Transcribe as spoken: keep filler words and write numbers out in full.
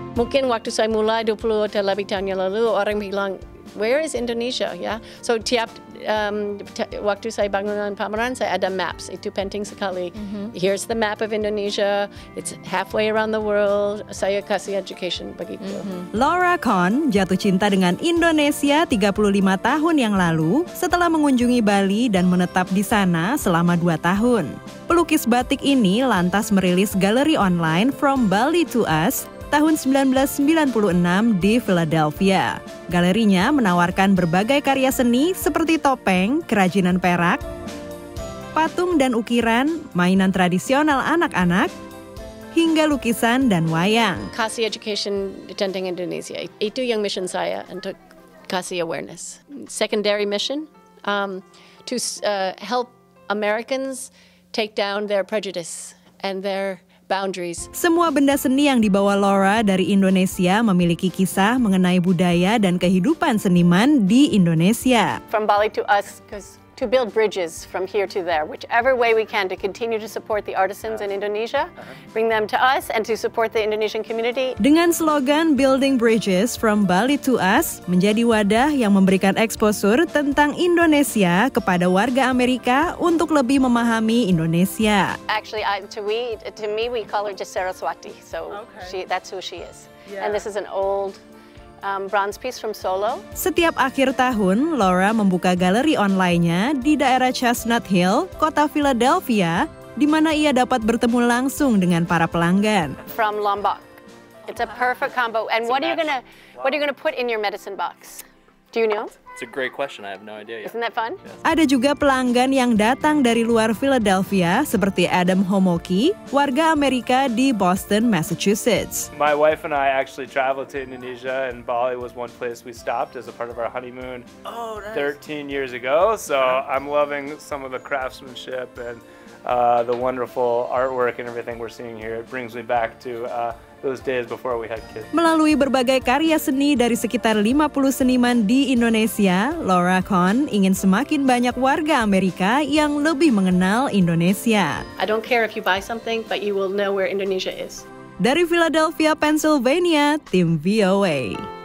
Mungkin waktu saya mulai dua puluh atau lebih tahun yang lalu, orang bilang, where is Indonesia? Ya, so tiap um, waktu saya bangunan pameran, saya ada maps. Itu penting sekali. Mm-hmm. Here's the map of Indonesia. It's halfway around the world. Saya kasih education begitu. Mm-hmm. Laura Kohn jatuh cinta dengan Indonesia tiga puluh lima tahun yang lalu setelah mengunjungi Bali dan menetap di sana selama dua tahun. Pelukis batik ini lantas merilis galeri online From Bali to Us tahun sembilan belas sembilan puluh enam di Philadelphia. Galerinya menawarkan berbagai karya seni seperti topeng, kerajinan perak, patung dan ukiran, mainan tradisional anak-anak, hingga lukisan dan wayang. Kasih education tentang Indonesia, itu yang mission saya untuk kasih awareness. Secondary mission, um, to uh, help Americans take down their prejudice and their boundaries. Semua benda seni yang dibawa Laura dari Indonesia memiliki kisah mengenai budaya dan kehidupan seniman di Indonesia. From Bali to Us, because to build bridges from here to there, whichever way we can to continue to support the artisans in Indonesia, bring them to us and to support the Indonesian community. Dengan slogan Building Bridges from Bali to Us, menjadi wadah yang memberikan exposure tentang Indonesia kepada warga Amerika untuk lebih memahami Indonesia. Actually, I, to, we, to me, we call her just Saraswati, so okay. she, that's who she is. Yeah. And this is an old Um, bronze piece from Solo. Setiap akhir tahun, Laura membuka galeri online-nya di daerah Chestnut Hill, kota Philadelphia, di mana ia dapat bertemu langsung dengan para pelanggan. From Lombok. It's a perfect combo. And what are you gonna wow. what are you gonna put in your medicine box? Do you know? It's a great question. I have no idea yet. Isn't that fun? Yes. Ada juga pelanggan yang datang dari luar Philadelphia seperti Adam Homoki, warga Amerika di Boston, Massachusetts. My wife and I actually traveled to Indonesia, and Bali was one place we stopped as a part of our honeymoon oh, nice. thirteen years ago. So I'm loving some of the craftsmanship and uh, the wonderful artwork and everything we're seeing here. It brings me back to uh, those days before we had kids. Melalui berbagai karya seni dari sekitar lima puluh seniman di Indonesia, Laura Kohn ingin semakin banyak warga Amerika yang lebih mengenal Indonesia. I don't care if you buy something, but you will know where Indonesia is. Dari Philadelphia, Pennsylvania, tim V O A.